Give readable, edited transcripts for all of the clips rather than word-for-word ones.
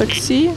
таксі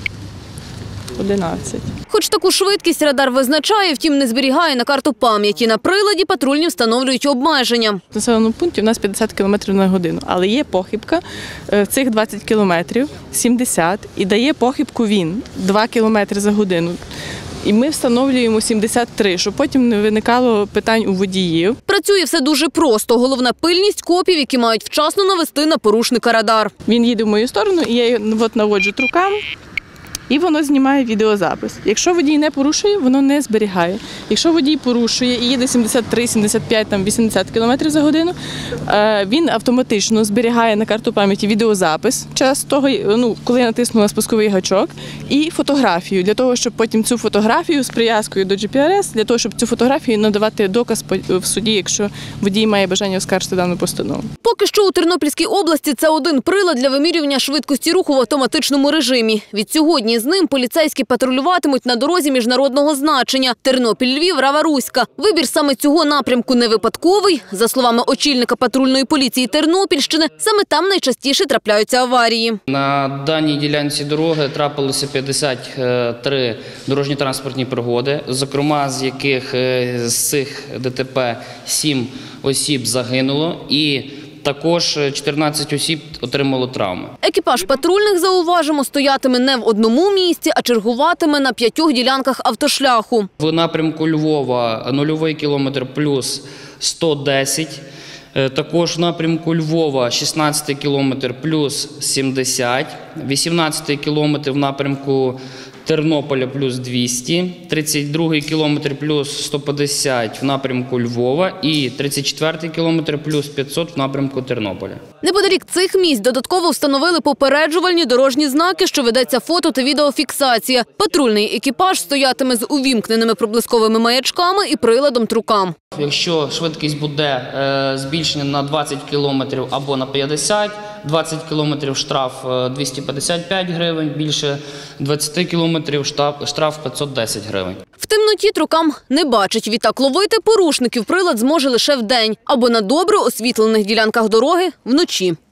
11. Хоч таку швидкість радар визначає, втім не зберігає на карту пам'яті. На приладі патрульні встановлюють обмеження. В населеному пункті у нас 50 км на годину, але є похибка в цих 20 км 70 і дає похибку він 2 км за годину. І ми встановлюємо 73, щоб потім не виникало питань у водіїв. Працює все дуже просто. Головна пильність копів, які мають вчасно навести на порушника радар. Він їде в мою сторону, і я його наводжу трукам, і воно знімає відеозапис. Якщо водій не порушує, воно не зберігає. Якщо водій порушує і їде 73, 75, 80 км за годину, він автоматично зберігає на карту пам'яті відеозапис, час того, коли я натиснула спусковий гачок, і фотографію, для того, щоб потім цю фотографію з прив'язкою до GPRS, для того, щоб цю фотографію надавати доказ в суді, якщо водій має бажання оскаржити дану постанову. Поки що у Тернопільській області це один прилад для вимірювання швидкості руху в автоматичному режимі. Від сьогодні з ним поліцейські патрулюватимуть на дорозі міжнародного значення Тернопіль-Львів, Рава-Руська. Вибір саме цього напрямку не випадковий. За словами очільника патрульної поліції Тернопільщини, саме там найчастіше трапляються аварії. На даній ділянці дороги трапилося 53 дорожньо-транспортні пригоди, зокрема з яких з цих ДТП 7 осіб загинуло і також 14 осіб отримало травми. Екіпаж патрульних, зауважимо, стоятиме не в одному місці, а чергуватиме на 5 ділянках автошляху. В напрямку Львова 0 кілометр плюс 110. Також в напрямку Львова 16 кілометр плюс 70. 18 кілометр в напрямку Тернополя плюс 200, 32 кілометр плюс 150 в напрямку Львова і 34 кілометр плюс 500 в напрямку Тернополя. Неподалік цих місць додатково встановили попереджувальні дорожні знаки, що ведеться фото та відеофіксація. Патрульний екіпаж стоятиме з увімкненими проблисковими маячками і приладом трукам. Якщо швидкість буде збільшена на 20 кілометрів або на 50, 20 кілометрів штраф 255 гривень, більше 20 кілометрів штраф 510 гривень. В темноті трукам не бачить. Відтак ловити порушників прилад зможе лише вдень або на добре освітлених ділянках дороги вночі.